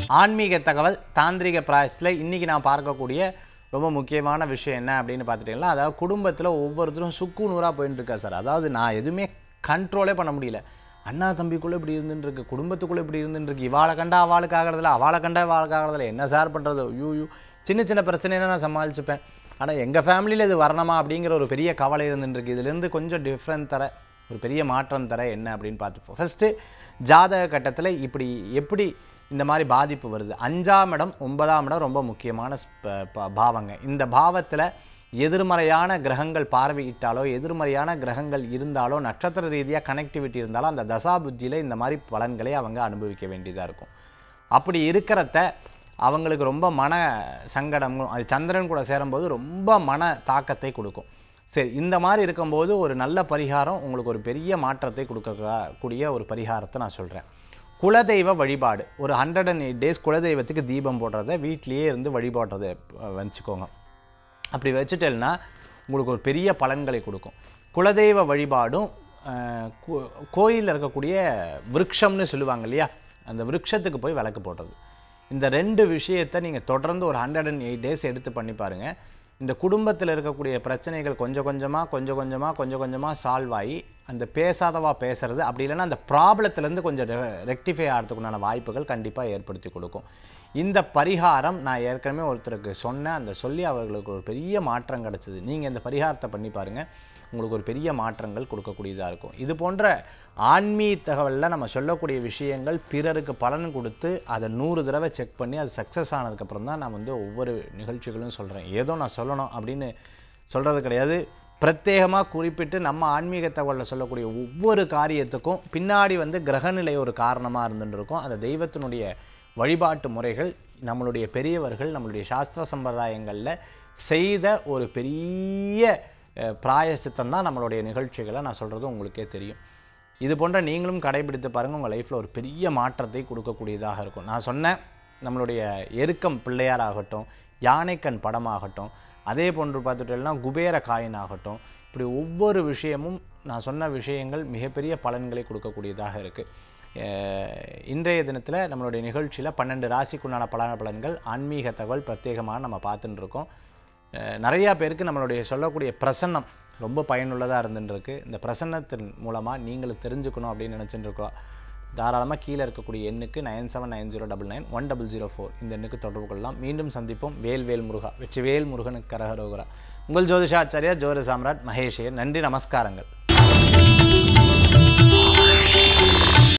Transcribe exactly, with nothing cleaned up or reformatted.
ஆன்மீக தகவல் தாந்திரிக பிராயசத்தில் இன்றைக்கி நான் பார்க்கக்கூடிய ரொம்ப முக்கியமான விஷயம் என்ன அப்படின்னு பார்த்துட்டிங்கன்னா, அதாவது குடும்பத்தில் ஒவ்வொருத்தரும் சுக்கு நூறாக போயிட்டு இருக்கா சார். அதாவது நான் எதுவுமே கண்ட்ரோலே பண்ண முடியல. அண்ணா தம்பிக்குள்ளே இப்படி இருந்துருக்கு, குடும்பத்துக்குள்ளே இப்படி இருந்துருக்கு, இவாளை கண்டா அவளுக்கு ஆகிறதில்ல, அவளை கண்டா அவளுக்கு ஆகிறதில்ல, என்ன சார் பண்ணுறது, ஐயோ யூ சின்ன சின்ன பிரச்சனைனா நான் சமாளிச்சுப்பேன். ஆனால் எங்கள் ஃபேமிலியில் இது வரணுமா அப்படிங்கிற ஒரு பெரிய கவலை இருந்துருக்கு. இதுலேருந்து கொஞ்சம் டிஃப்ரெண்ட் தர ஒரு பெரிய மாற்றம் தர என்ன அப்படின்னு பார்த்துப்போம். ஃபஸ்ட்டு ஜாதக கட்டத்தில் இப்படி எப்படி இந்த மாதிரி பாதிப்பு வருது. அஞ்சாம் இடம் ஒன்பதாம் இடம் ரொம்ப முக்கியமான பாவங்க. இந்த பாவத்தில் எதிர்மறையான கிரகங்கள் பார்வையிட்டாலோ எதிர்மறையான கிரகங்கள் இருந்தாலோ நட்சத்திர ரீதியாக கனெக்டிவிட்டி இருந்தாலோ அந்த தசா புத்தியில் இந்த மாதிரி பலன்களை அவங்க அனுபவிக்க வேண்டியதாக இருக்கும். அப்படி இருக்கிறத அவங்களுக்கு ரொம்ப மன சங்கடமும், அது சந்திரன் கூட சேரும்போது ரொம்ப மன தாக்கத்தை கொடுக்கும். சரி, இந்த மாதிரி இருக்கும்போது ஒரு நல்ல பரிகாரம் உங்களுக்கு ஒரு பெரிய மாற்றத்தை கொடுக்கக்கூடிய ஒரு பரிகாரத்தை நான் சொல்கிறேன். குலதெய்வ வழிபாடு. ஒரு ஹண்ட்ரட் அண்ட் எயிட் டேஸ் குலதெய்வத்துக்கு தீபம் போடுறத வீட்லேயே இருந்து வழிபாடுறதை வச்சுக்கோங்க. அப்படி வச்சுட்டேன்னா உங்களுக்கு ஒரு பெரிய பலன்களை கொடுக்கும். குலதெய்வ வழிபாடும் கோயிலில் இருக்கக்கூடிய விருட்சம்னு சொல்லுவாங்க இல்லையா, அந்த விருட்சத்துக்கு போய் விளக்கு போடுறது, இந்த ரெண்டு விஷயத்தை நீங்கள் தொடர்ந்து ஒரு ஹண்ட்ரட் அண்ட் எயிட் டேஸ் எடுத்து பண்ணி பாருங்கள். இந்த குடும்பத்தில் இருக்கக்கூடிய பிரச்சனைகள் கொஞ்சம் கொஞ்சமாக கொஞ்சம் கொஞ்சமாக கொஞ்சம் கொஞ்சமாக சால்வ் ஆகி அந்த பேசாதவா பேசுறது, அப்படி இல்லைன்னா அந்த ப்ராப்ளத்துலேருந்து கொஞ்சம் ரெக்டிஃபை ஆகிறதுக்குண்டான வாய்ப்புகள் கண்டிப்பாக ஏற்படுத்தி கொடுக்கும். இந்த பரிகாரம் நான் ஏற்கனவே ஒருத்தருக்கு சொன்னேன், அந்த சொல்லி அவர்களுக்கு ஒரு பெரிய மாற்றம் கிடச்சிது. நீங்கள் இந்த பரிகாரத்தை பண்ணி பாருங்கள், உங்களுக்கு ஒரு பெரிய மாற்றங்கள் கொடுக்கக்கூடியதாக இருக்கும். இது போன்ற ஆன்மீக தகவலில் நம்ம சொல்லக்கூடிய விஷயங்கள் பிறருக்கு பலன் கொடுத்து அதை நூறு தடவை செக் பண்ணி அது சக்ஸஸ் ஆனதுக்கப்புறம் தான் நான் வந்து ஒவ்வொரு நிகழ்ச்சிகளும் சொல்கிறேன். ஏதோ நான் சொல்லணும் அப்படின்னு சொல்கிறது கிடையாது. பிரத்யேகமாக குறிப்பிட்டு நம்ம ஆன்மீக தகவலில் சொல்லக்கூடிய ஒவ்வொரு காரியத்துக்கும் பின்னாடி வந்து கிரகநிலை ஒரு காரணமாக இருந்துருக்கும். அந்த தெய்வத்தினுடைய வழிபாட்டு முறைகள் நம்மளுடைய பெரியவர்கள் நம்மளுடைய சாஸ்திர சம்பிரதாயங்களில் செய்த ஒரு பெரிய பிராயசித்தம் தான் நம்மளுடைய நிகழ்ச்சிகளை நான் சொல்கிறது உங்களுக்கே தெரியும். இது போன்ற நீங்களும் கடைபிடித்து பாருங்கள், உங்கள் லைஃப்பில் ஒரு பெரிய மாற்றத்தை கொடுக்கக்கூடியதாக இருக்கும். நான் சொன்னேன், நம்மளுடைய எருக்கம் பிள்ளையார் ஆகட்டும், யானைக்கண் படமாகட்டும், அதே போன்று பார்த்துட்டோம்னா குபேர காயின் ஆகட்டும், இப்படி ஒவ்வொரு விஷயமும் நான் சொன்ன விஷயங்கள் மிகப்பெரிய பலன்களை கொடுக்கக்கூடியதாக இருக்குது. இன்றைய தினத்தில் நம்மளுடைய நிகழ்ச்சியில் பன்னெண்டு ராசிக்குண்டான பலன பலன்கள் ஆன்மீக தகவல் பிரத்யேகமாக நம்ம பார்த்துட்டு இருக்கோம். நிறையா பேருக்கு நம்மளுடைய சொல்லக்கூடிய பிரசன்னம் ரொம்ப பயனுள்ளதாக இருந்துருக்கு. இந்த பிரசன்னத்தின் மூலமாக நீங்களும் தெரிஞ்சுக்கணும் அப்படின்னு நினச்சிட்டு இருக்கோம். தாராளமாக கீழே இருக்கக்கூடிய எண்ணுக்கு nine seven nine zero double nine one double zero four இந்த எண்ணுக்கு தொடர்பு கொள்ளலாம். மீண்டும் சந்திப்போம். வேல் வேல் முருகா வெற்றி வேல் முருகனுக்கு கரகரோகரா. உங்கள் ஜோதிஷாச்சாரியா ஜோதி சாம்ராட் மகேஷே. நன்றி, நமஸ்காரங்கள்.